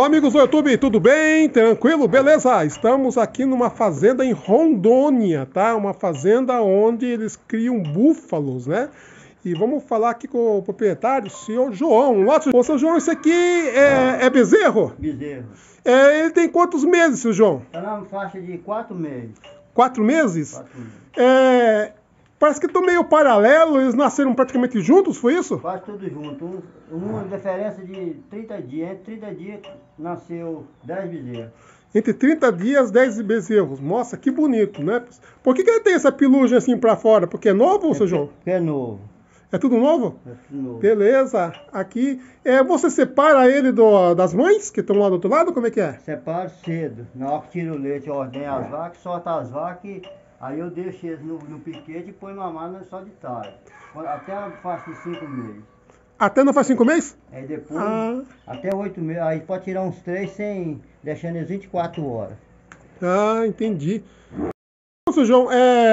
Olá amigos do YouTube, tudo bem? Tranquilo? Beleza? Estamos aqui numa fazenda em Rondônia, tá? Uma fazenda onde eles criam búfalos, né? E vamos falar aqui com o proprietário, o senhor João. Ô, seu João, esse aqui é bezerro? Bezerro. Ele tem quantos meses, seu João? Está na faixa de 4 meses. 4 meses? 4 meses. Parece que estão meio paralelo, eles nasceram praticamente juntos, foi isso? Quase tudo junto. Uma diferença de 30 dias. Entre 30 dias nasceu 10 bezerros. Entre 30 dias, 10 bezerros. Nossa, que bonito, né? Por que ele tem essa pelugem assim pra fora? Porque é novo, seu João? É novo. É tudo novo? É tudo novo. Beleza. Aqui, você separa ele das mães que estão lá do outro lado? Como é que é? Separo cedo. Na hora que tira o leite, eu ordeno as vacas, solto as vacas e aí eu deixo eles no piquete e põe mamar só de tarde. Até a faixa de 5 meses. Até não faz 5 meses? Aí depois, até 8 meses, aí pode tirar uns 3 sem, deixando eles 24 horas. Ah, entendi. Seu João,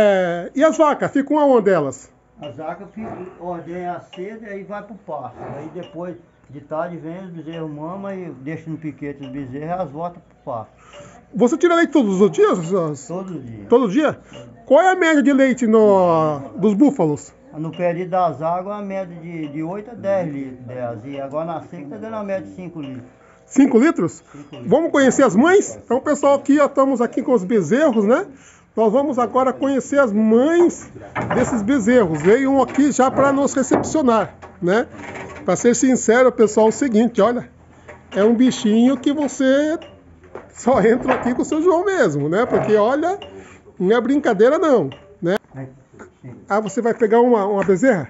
e as vacas? Ficam aonde elas? As vacas ordenham cedo e aí vai pro pasto. Aí depois de tarde vem os bezerros mama e deixa no piquete os bezerros e elas voltam pro pasto. Você tira leite todos os dias? Todo dia. Todo dia? Qual é a média de leite dos búfalos? No período das águas, a média de 8 a 10 litros delas. E agora na seca está dando a média de 5 litros. 5 litros? 5 litros. Vamos conhecer as mães? Então, pessoal, aqui estamos aqui com os bezerros, né? Nós vamos agora conhecer as mães desses bezerros. Veio um aqui já para nos recepcionar, né? Para ser sincero, pessoal, é o seguinte, olha. É um bichinho que você só entra aqui com o seu João mesmo, né? Porque, olha, não é brincadeira não, né? Ah, você vai pegar uma bezerra?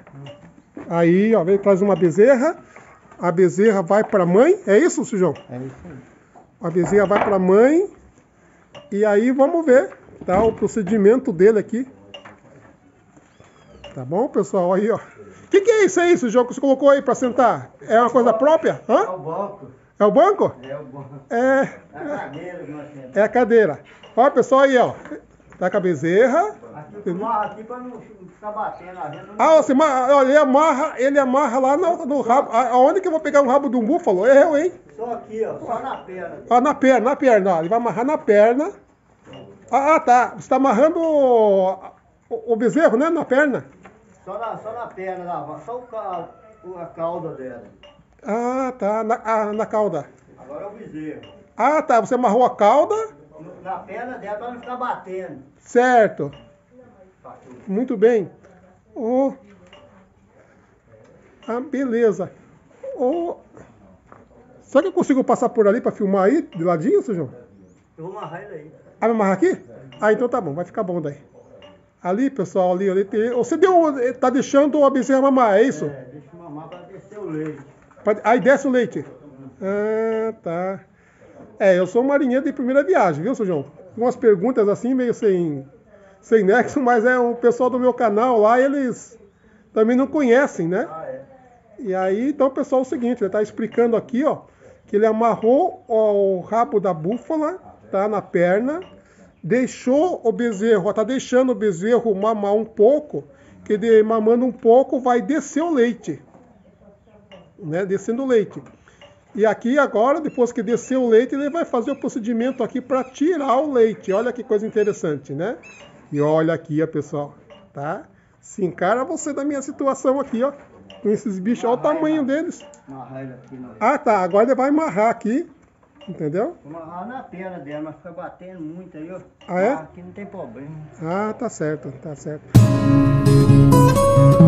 Aí, ó, vem traz uma bezerra. A bezerra vai para a mãe. É isso, seu João? É isso aí. A bezerra vai para a mãe. E aí vamos ver, tá? O procedimento dele aqui. Tá bom, pessoal? Aí, ó. O que é isso aí, seu João, que você colocou aí para sentar? É uma coisa própria? Hã? É o banco. É o banco? É o banco. É a cadeira que nós temos. a cadeira. Ó, pessoal, aí, ó. Tá com a bezerra. Aqui para não ficar batendo a gente. Olha, ele amarra lá no rabo. Aonde que eu vou pegar um rabo de um búfalo? Eu, hein? Só aqui, ó, só na perna. Ó, na perna. Ó, ele vai amarrar na perna. Tá. Você tá amarrando o bezerro, né? Na perna. Só na perna da vaca, só a cauda dela. Ah, tá. Na cauda. Agora é o bezerro. Ah, tá. Você amarrou a cauda. Na perna dela para não ficar batendo. Certo. Muito bem. Beleza. Será que eu consigo passar por ali para filmar aí, de ladinho, seu João? Eu vou amarrar ele aí. Ah, vai amarrar aqui? Então tá bom, vai ficar bom daí. Ali, pessoal, ali tem... Você tá deixando a bezerra mamar, é isso? Deixa eu mamar para descer o leite. Aí desce o leite. Ah, tá. Eu sou um marinheiro de primeira viagem, viu, seu João? Umas perguntas assim, meio sem nexo, mas o pessoal do meu canal lá, eles também não conhecem, né? E aí, então, pessoal, é o seguinte, ele tá explicando aqui, ó, que ele amarrou o rabo da búfala, tá, na perna, deixou o bezerro, tá deixando o bezerro mamar um pouco, que ele mamando um pouco vai descer o leite, né, descendo o leite. E aqui agora, depois que descer o leite, ele vai fazer o procedimento aqui para tirar o leite. Olha que coisa interessante, né? E olha aqui, ó, pessoal, tá? Se encara você da minha situação aqui, ó, com esses bichos, olha o tamanho deles. Amarrar ele aqui. Tá, agora ele vai amarrar aqui, entendeu? Vou amarrar na perna dela, mas fica batendo muito aí, ó. Ah, é? Aqui não tem problema. Tá certo, tá certo.